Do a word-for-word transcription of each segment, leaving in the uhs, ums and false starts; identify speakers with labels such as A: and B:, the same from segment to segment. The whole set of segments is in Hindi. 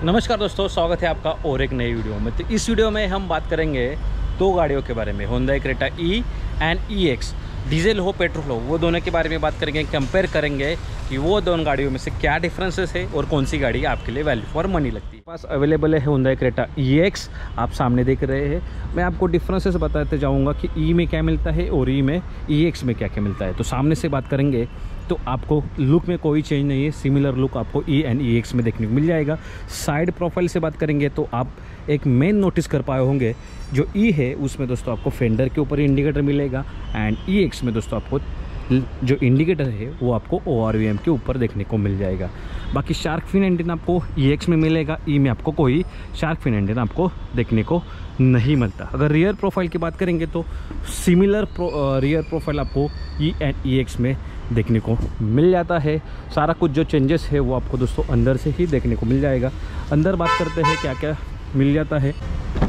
A: नमस्कार दोस्तों, स्वागत है आपका और एक नई वीडियो में। तो इस वीडियो में हम बात करेंगे दो गाड़ियों के बारे में, Honda Creta E and E X. Diesel हो पेट्रोल हो, वो दोनों के बारे में बात करेंगे। कंपेयर करेंगे कि वो दोनों गाड़ियों में से क्या डिफरेंसेस है और कौन सी गाड़ी आपके लिए वैल्यू फॉर मनी लगती है। पास अवेलेबल है होंडा क्रेटा ई एक्स, आप सामने देख रहे हैं। मैं आपको डिफरेंसेस बताते जाऊंगा कि ई में क्या मिलता है और ई में ई एक्स में क्या क्या मिलता है। तो सामने से बात करेंगे तो आपको लुक में कोई चेंज नहीं है, सिमिलर लुक आपको ई एंड ई एक्स में देखने को मिल जाएगा। साइड प्रोफाइल से बात करेंगे तो आप एक मेन नोटिस कर पाए होंगे, जो ई है उसमें दोस्तों आपको फेंडर के ऊपर इंडिकेटर मिलेगा एंड ई एक्स में दोस्तों आपको जो इंडिकेटर है वो आपको ओ आर वी एम के ऊपर देखने को मिल जाएगा। बाकी शार्क फिन एंटीना आपको ई एक्स में मिलेगा, ई में आपको कोई शार्क फिन एंटीना आपको देखने को नहीं मिलता। अगर रियर प्रोफाइल की बात करेंगे तो सिमिलर प्रो, रियर प्रोफाइल आपको ई एंड ई एक्स में देखने को मिल जाता है। सारा कुछ जो चेंजेस है वो आपको दोस्तों अंदर से ही देखने को मिल जाएगा। अंदर बात करते हैं क्या क्या मिल जाता है।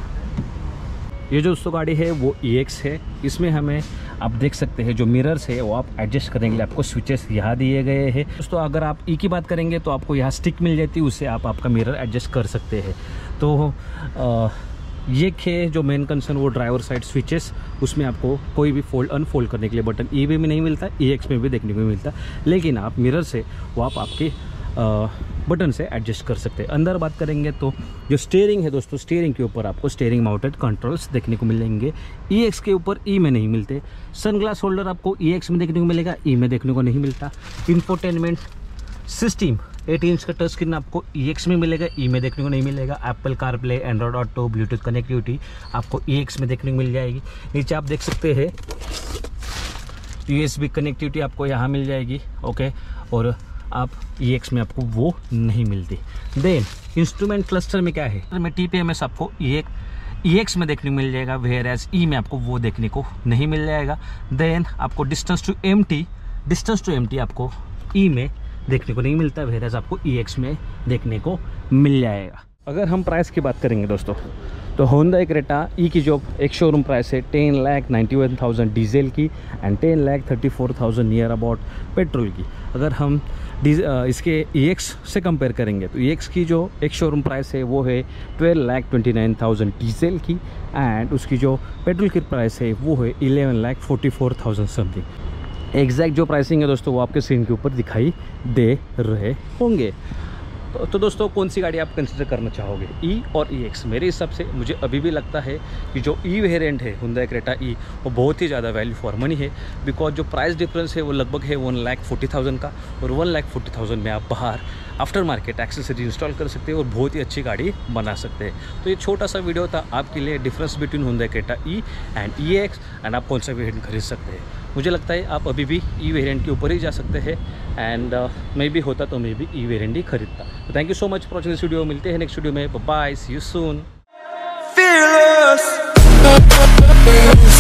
A: ये जो दोस्तों गाड़ी है वो ई एक्स है। इसमें हमें आप देख सकते हैं जो मिरर्स है वो आप एडजस्ट करने के लिए आपको स्विचेस यहाँ दिए गए हैं। दोस्तों अगर आप ई की बात करेंगे तो आपको यहाँ स्टिक मिल जाती है, उससे आप आपका मिरर एडजस्ट कर सकते हैं। तो आ, ये है जो मेन कंसर्न वो ड्राइवर साइड स्विचेस, उसमें आपको कोई भी फोल्ड अनफोल्ड करने के लिए बटन ई में नहीं मिलता, ई एक्स में भी देखने को मिलता, लेकिन आप मिरर से वो आप आपके आ, बटन से एडजस्ट कर सकते हैं। अंदर बात करेंगे तो जो स्टीयरिंग है दोस्तों, स्टीयरिंग के ऊपर आपको स्टीयरिंग माउंटेड कंट्रोल्स देखने को मिलेंगे, ई एक्स के ऊपर ई में नहीं मिलते। सनग्लास होल्डर आपको ई एक्स में देखने को मिलेगा, ई में देखने को नहीं मिलता। इंफोटेनमेंट सिस्टम एटीन इंच का टच स्क्रीन आपको ई एक्स में मिलेगा, ई में देखने को नहीं मिलेगा। Apple CarPlay, Android auto, Bluetooth connectivity आपको ई एक्स में देखने को मिल जाएगी। नीचे आप देख सकते हैं यू एस बी कनेक्टिविटी आपको यहाँ मिल जाएगी, ओके, और आप ई एक्स में आपको वो नहीं मिलती। देन इंस्ट्रूमेंट क्लस्टर में क्या है, में टी पी एम एस आपको ई एक्स में देखने को मिल जाएगा, वेयर एज ई में आपको वो देखने को नहीं मिल जाएगा। देन आपको distance to empty distance to empty आपको ई में देखने को नहीं मिलता, वेयर एज आपको ई एक्स में देखने को मिल जाएगा। अगर हम प्राइस की बात करेंगे दोस्तों तो होंडा क्रेटा ई की जो एक शोरूम प्राइस है ten lakh ninety one thousand diesel की and ten lakh thirty four thousand near about petrol की। अगर हम डीज इसके ई एक्स से कंपेयर करेंगे तो ई एक्स की जो एक शोरूम प्राइस है वो है twelve lakh twenty nine thousand diesel की एंड उसकी जो पेट्रोल की प्राइस है वो है eleven lakh forty four thousand something. Exact जो प्राइसिंग है दोस्तों वो आपके स्क्रीन के ऊपर दिखाई दे रहे होंगे। तो, तो दोस्तों कौन सी गाड़ी आप कंसिडर करना चाहोगे, ई और ई एक्स? मेरे हिसाब से मुझे अभी भी लगता है कि जो ई वेरिएंट है होंडा क्रेटा ई वो बहुत ही ज़्यादा वैल्यू फॉर मनी है, बिकॉज जो प्राइस डिफरेंस है वो लगभग है वन लाख फोर्टी थाउजेंड का, और वन लाख फोर्टी थाउजेंड में आप बाहर आफ्टर मार्केट एक्सेसरी इंस्टॉल कर सकते हैं और बहुत ही अच्छी गाड़ी बना सकते हैं। तो ये छोटा सा वीडियो था आपके लिए, difference between Honda Creta E and E X, and आप कौन सा वेरिएंट खरीद सकते हैं। मुझे लगता है आप अभी भी ई वेरिएंट के ऊपर ही जा सकते हैं, एंड मैं भी होता तो मैं भी ई वेरिएंट ही खरीदता। तो thank you so much for watching this video. मिलते हैं नेक्स्ट वीडियो में, बाय, सी यू सून।